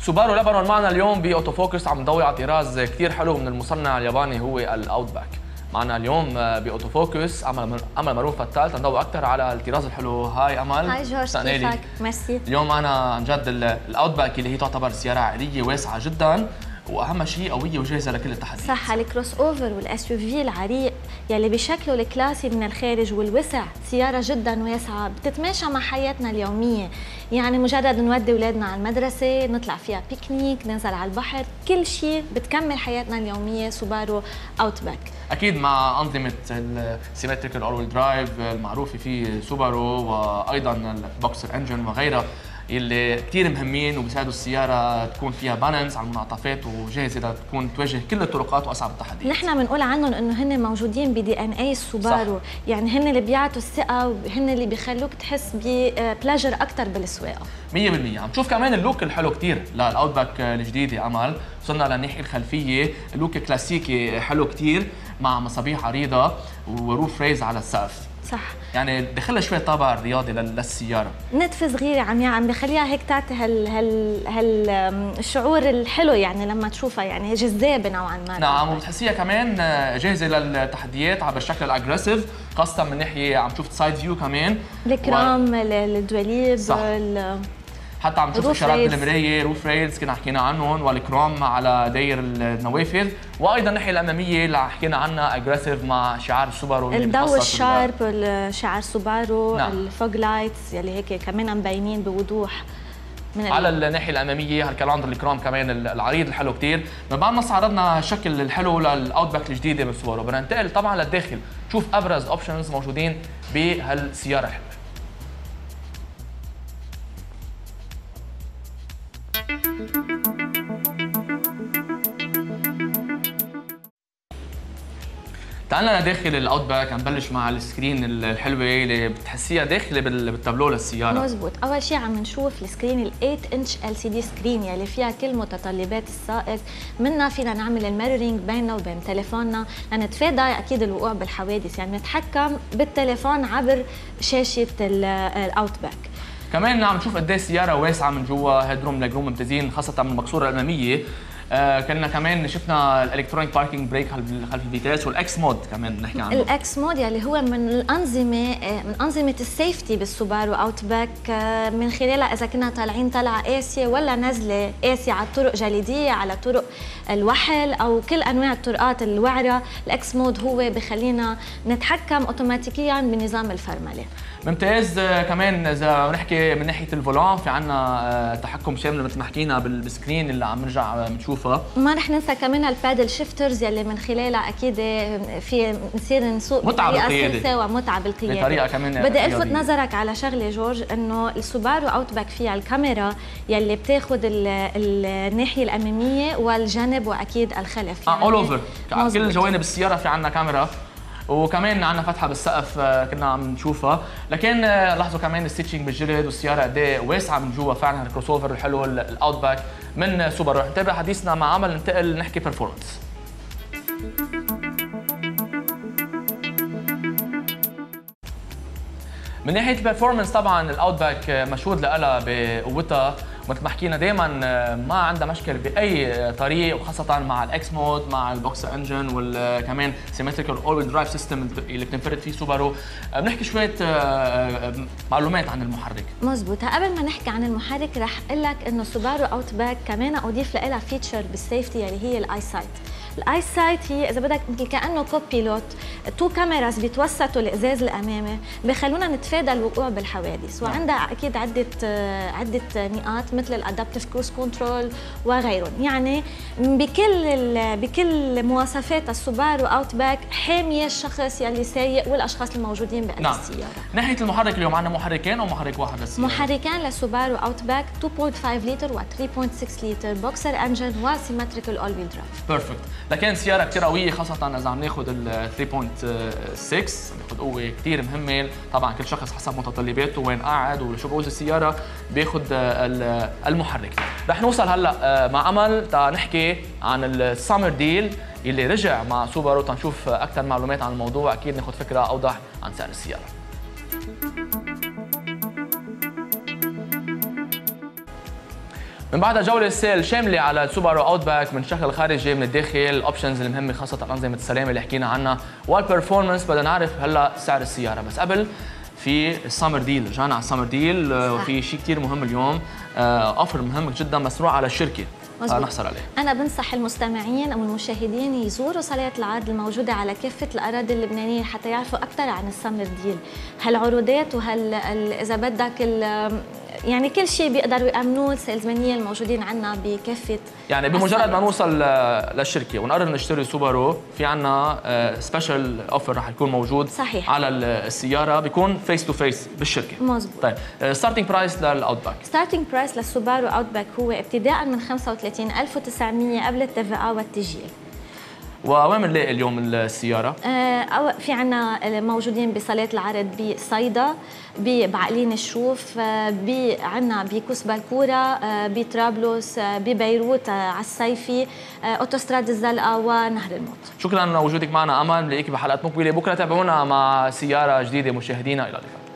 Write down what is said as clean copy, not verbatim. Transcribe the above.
سوبارو لبنان معنا اليوم باوتو فوكس، عم نضوي على طراز كثير حلو من المصنع الياباني هو الاوتباك. معنا اليوم باوتو فوكس امل مروان فتال تنضوي اكثر على الطراز الحلو. هاي امل. هاي جورج، كيفك؟ ميرسي. اليوم معنا عن جد الاوتباك اللي هي تعتبر سياره عائليه واسعه جدا، واهم شيء قويه وجاهزه لكل التحديات. صح، الكروس اوفر والاس يو في العريق يلي بشكله الكلاسي من الخارج والوسع، سياره جدا واسعه بتتماشى مع حياتنا اليوميه، يعني مجرد نودي اولادنا على المدرسه، نطلع فيها بيكنيك، ننزل على البحر، كل شيء بتكمل حياتنا اليوميه سوبارو اوتباك. اكيد مع انظمه السيمتريكال اول ويل درايف المعروفه في سوبارو، وايضا البوكسر انجن وغيرها اللي كثير مهمين وبيساعدوا السياره تكون فيها بالانس على المنعطفات وجاهزه لتكون تواجه كل الطرقات واصعب التحديات. نحن بنقول عنهم انه هن موجودين بدي ان اي السوبارو، يعني هن اللي بيعطوا الثقه وهن اللي بيخلوك تحس ببلاجر اكثر بالسواقه. 100%. عم تشوف كمان اللوك الحلو كثير للاوتباك الجديده امل، وصلنا للناحيه الخلفيه، اللوك كلاسيكي حلو كثير مع مصابيح عريضه وروف ريز على السقف. صح، يعني دخلها شوي طابع رياضي للسياره، نتفه صغيره عم بخليها هيك تعطي الشعور الحلو، يعني لما تشوفها يعني جذابه نوعا ما. نعم، وبتحسيها كمان جاهزه للتحديات على الشكل الاجريسيف، خاصه من ناحيه عم تشوف سايد فيو كمان، الكرام الدواليب، حتى عم نشوف اشارات بالمرايه، روف ريلز كنا حكينا عنهم، والكروم على داير النوافذ، وايضا الناحيه الاماميه اللي حكينا عنها اجريسيف مع شعار سوبارو، الضوء الشارب، شعار سوبارو، نعم. الفوج لايتس يلي هيك كمان مبينين بوضوح من على الناحيه الاماميه. هالكالندر الكروم كمان العريض الحلو كثير. من بعد ما استعرضنا الشكل الحلو للاوتباك الجديده من سوبارو، بدنا ننتقل طبعا للداخل، نشوف ابرز اوبشنز موجودين بهالسياره الحلوه. تعالنا لداخل الاوتباك، نبلش مع السكرين الحلوه اللي بتحسيها داخله بالتابلو للسياره. مزبوط، اول شيء عم نشوف السكرين ال 8 انش ال سي دي سكرين يلي فيها كل متطلبات السائق، منها فينا نعمل الميرورينج بيننا وبين تليفوننا لنتفادى اكيد الوقوع بالحوادث، يعني نتحكم بالتليفون عبر شاشه الاوتباك. كمان عم نشوف قد ايه السياره واسعه من جوا، هيدروم لجروم ممتازين خاصه من المقصوره الاماميه. كنا كمان شفنا الالكترونيك باركينج بريك خلف الفيتاس، والاكس مود كمان نحكي عنه. الاكس مود يلي هو من انظمه السيفتي بالسوبارو اوتباك، من خلالها اذا كنا طالعين طلعه قاسيه ولا نزله قاسيه على الطرق جليديه، على طرق الوحل او كل انواع الطرقات الوعره، الاكس مود هو بخلينا نتحكم اوتوماتيكيا بنظام الفرمله. ممتاز. كمان اذا بنحكي من ناحيه الفولان، في عندنا تحكم شامل مثل ما حكينا بالسكرين اللي عم نرجع بنشوفها. ما رح ننسى كمان البادل شيفترز يلي من خلالها اكيد في نصير نسوق بطريقه سلسه ومتعه بالقياده. بطريقه كمان بدي الفت نظرك على شغله جورج، انه السوبارو اوتباك فيها الكاميرا يلي بتاخذ الناحيه الاماميه والجانب واكيد الخلف، يعني اول اوفر كل جوانب السياره في عندنا كاميرا، وكمان عندنا فتحه بالسقف كنا عم نشوفها. لكن لاحظوا كمان الستيتشنج بالجلد، والسياره قد ايه واسعه من جوا، فعلا الكروس اوفر الحلو الاوتباك من سوبارو. رح نتابع حديثنا مع عمل، ننتقل نحكي برفورمانس. من ناحيه البرفورمانس طبعا الاوتباك مشهود لها بقوتها، مثل ما حكينا دائما ما عندها مشكل باي طريق، وخاصه مع الاكس مود مع البوكسر انجن، وكمان سيمتريكال اول ويل درايف سيستم اللي بتنفرد فيه سوبارو. بنحكي شويه معلومات عن المحرك. مزبوط. قبل ما نحكي عن المحرك رح اقول لك انه سوبارو اوتباك كمان اضيف لها فيتشر بالسيفتي يلي هي الاي سايت. الاي سايت هي اذا بدك كانه كوبيلوت، تو كاميراز بيتوسطوا الازاز الامامي بخلونا نتفادى الوقوع بالحوادث، وعندها اكيد عده نقاط مثل الادابتيف كروز كنترول وغيرهم، يعني بكل مواصفات السوبارو اوتباك حاميه الشخص يلي سايق والاشخاص الموجودين بقلب السياره. ناحيه المحرك اليوم عندنا محركين او محرك واحد للسياره؟ محركين للسوبارو اوتباك 2.5 لتر و 3.6 لتر، بوكسر انجن وسيمتريكال اول ويل درايف. بيرفكت. لكن سياره كثير قويه، خاصه اذا عم ناخذ ال 3.6 بياخذ قوه كثير مهمه. طبعا كل شخص حسب متطلباته وين قاعد وشو بعوز السياره بياخذ المحرك. رح نوصل هلا مع امل نحكي عن السامر ديل اللي رجع مع سوبارو، تنشوف اكثر معلومات عن الموضوع، اكيد ناخذ فكره اوضح عن سعر السياره. من من بعدها جولة سيل شاملة على السوبارو اوتباك من شكل خارجي من الداخل، الاوبشنز المهمة خاصة أنظمة السلامة اللي حكينا عنها، والبرفورمانس. بدنا نعرف هلا سعر السيارة، بس قبل في السمر ديل، رجعنا على السمر ديل وفي شيء كثير مهم اليوم، اوفر مهم جدا مسروع على الشركة نحصل عليه. أنا بنصح المستمعين أو المشاهدين يزوروا صالات العرض الموجودة على كافة الأراضي اللبنانية حتى يعرفوا أكثر عن السمر ديل، هالعروضات إذا بدك يعني كل شيء بيقدروا يأمنوه السيلزمانية الموجودين عنا بكافة. يعني بمجرد ما نوصل للشركة ونقرر نشتري سوبارو، في عنا سبيشال اوفر رح يكون موجود صحيح على السيارة، بيكون فيس تو فيس بالشركة. مزبوط. طيب ستارتنج برايس للأوتباك. ستارتنج برايس للسوبارو اوتباك هو ابتداء من 35900 قبل التي والتسجيل. ووين بنلاقي اليوم السيارة؟ في عنا موجودين بصالات العرض بصيدا، بعقلين الشوف، عنا بكوس بالكورة، بطرابلس، ببيروت على الصيفي، اوتوستراد الزلقة ونهر الموت. شكرا لوجودك معنا أمل، بنلاقيك بحلقات مقبلة بكرة. تابعونا مع سيارة جديدة مشاهدينا، إلى اللقاء.